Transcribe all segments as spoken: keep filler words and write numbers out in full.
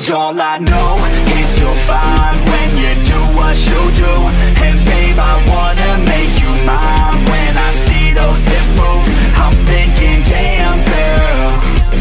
And all I know is you'll find when you do what you do. And babe, I wanna make you mine. When I see those hips move, I'm thinking, damn girl.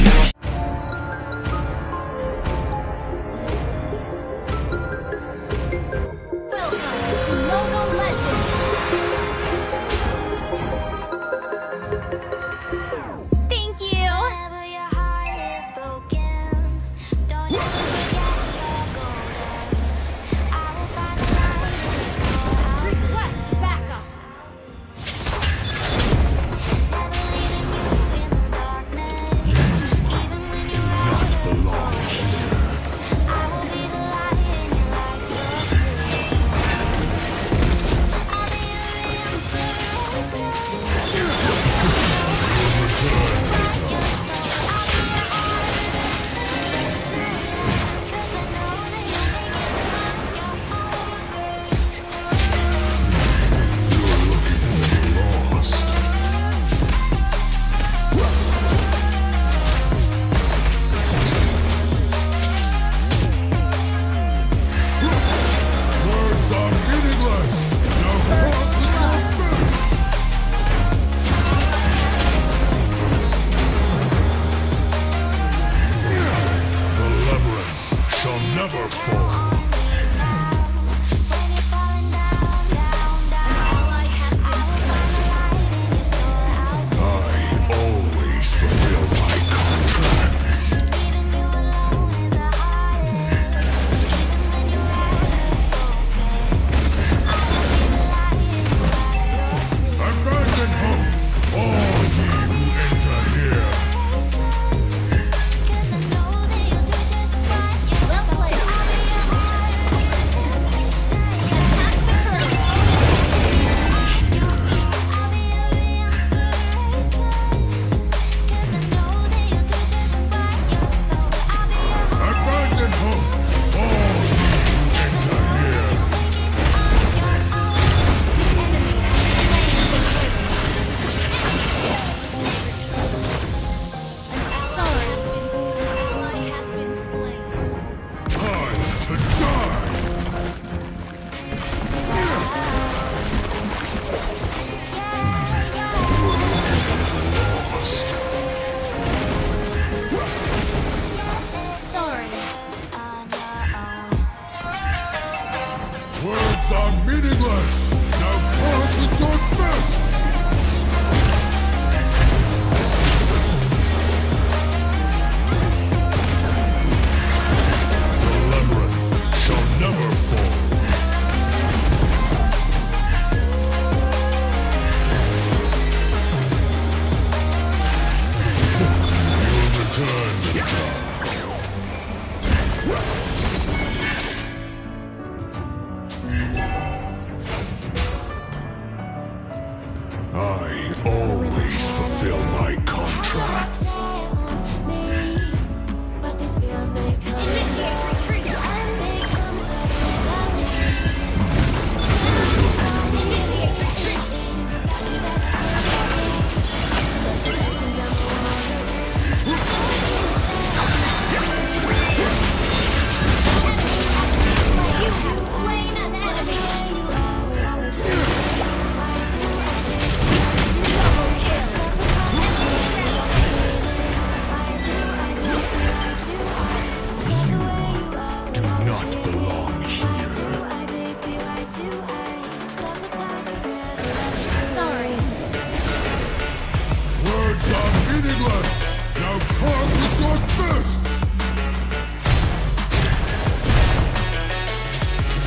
Words are meaningless! Now come with your best! The labyrinth shall never fall. You'll return to time. I always fulfill my contracts. Initiate retreat! Initiate retreat! You have slain an enemy! Meaningless! Now come with your best!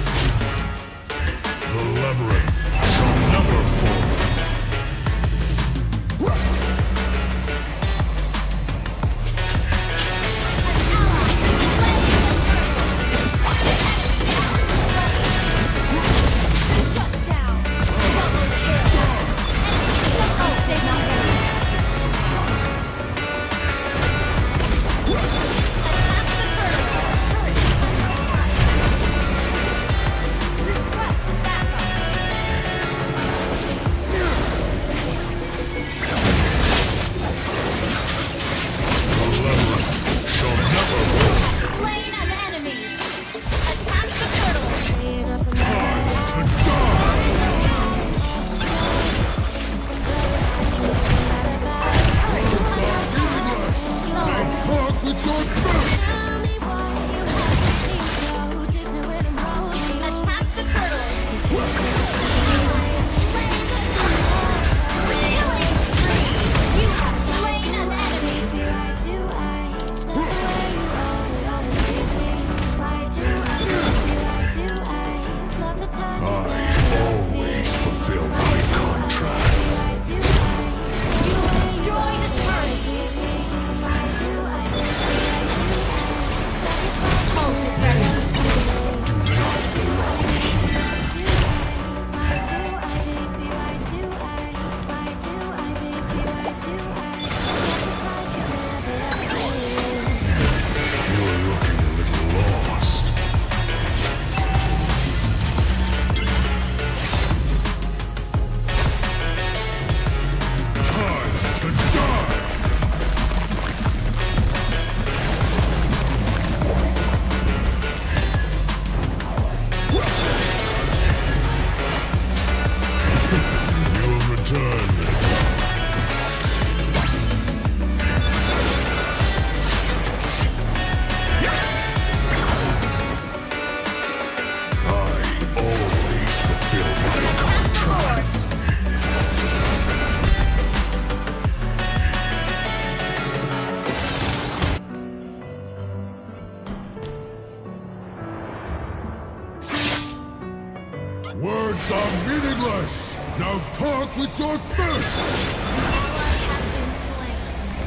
Words are meaningless! Now talk with your fist! Ally has been slain.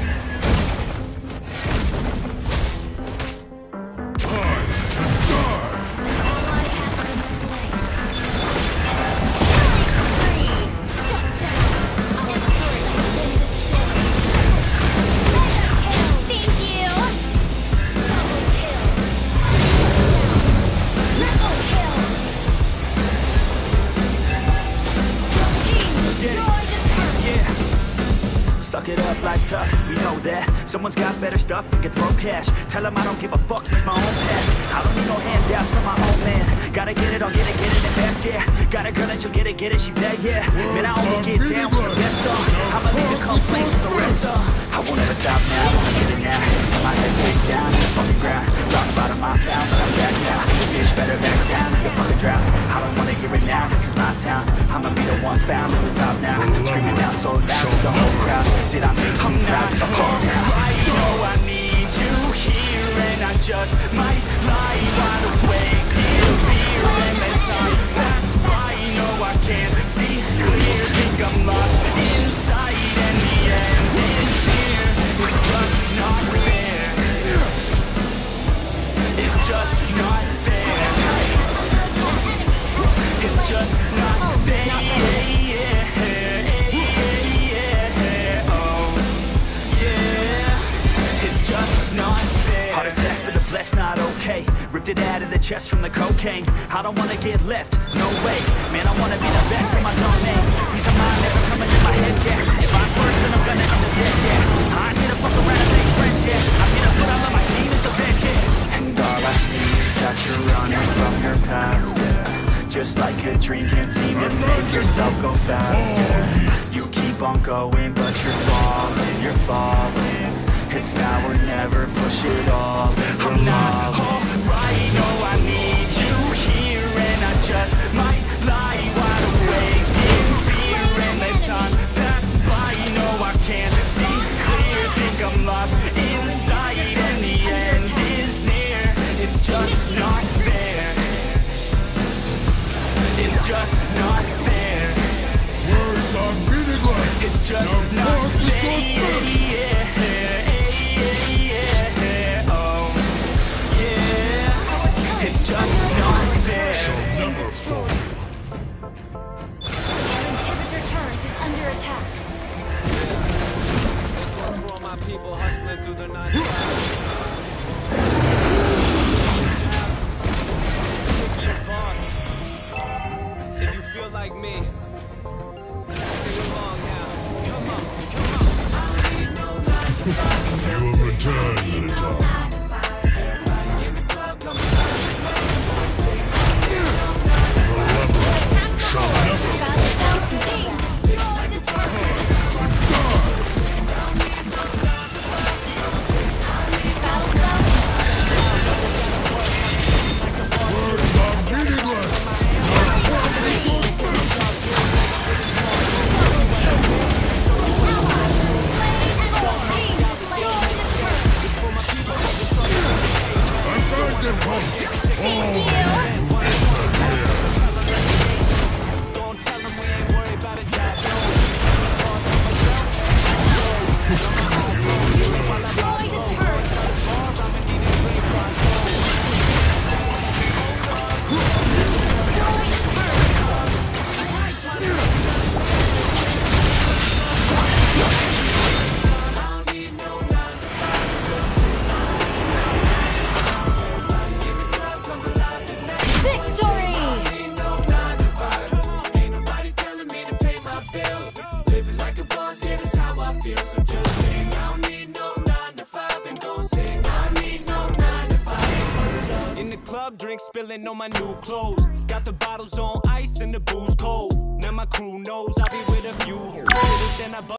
Time to die! Ally has been slain. Killing spree. Shut down. Our turret has been destroyed. Mega kill. Thank you. Double kill. Triple kill. Team destroy the turret. Yeah. Suck it up, life's tough, we know that. Someone's got better stuff and can throw cash. Tell them I don't give a fuck, it's my own path. I don't need no handouts, I'm my own man. Gotta get it, I'll get it, get it, and fast, yeah. Got a girl and she'll get it, get it, she bad, yeah. Man, I only get down with the best of. I'ma leave the complaints with the rest of. I won't ever stop now, I get it now. Got my head face down in the fucking ground. Rock bottom, I found, but I'm back now. Bitch, better back down, you fucking drown. I don't wanna hear it now, this is my town. I'ma be the one found at the top now. Screaming out so loud to the whole crowd. Did I make you proud? It's a hard now. I know I need you here, and I just might lie wide awake in fear. And then time pass by, no I can't see clear. Think I'm lost inside, and the end is near. It's just not fair. It's just not fair. It's just not fair. Heart attack for the blessed, not okay. Ripped it out of the chest from the cocaine. I don't wanna get left, no way. Man, I wanna be the best in my domain. Peace of mind never coming in my head, yeah. If I'm first, then I'm gonna end up dead, yeah. I get to fuck around and make friends, yeah. I get to put all of my team is the bed, yeah. And all I see is that you're running from your past, yeah. Just like a dream, can't seem to make yourself go faster. You keep on going, but you're falling, you're falling. It's now or never, push it all. I'm not alright, no I need you here. And I just might lie wide awake in fear. And let time pass by, no I can't see clear. Think I'm lost inside, and the end is near. It's just not fair. It's just not fair. Words are meaningless! It's just now not talk with your fair. fist! It's just not fair. Been destroyed. Our inhibitor turret is under attack. This one's for all my people hustling through their nine to five. If you feel like me, sing along now. Come on, come on. You will return, little dog. Drink spilling on my new clothes. Got the bottles on ice and the booze cold. Now my crew knows I'll be with a few. Then I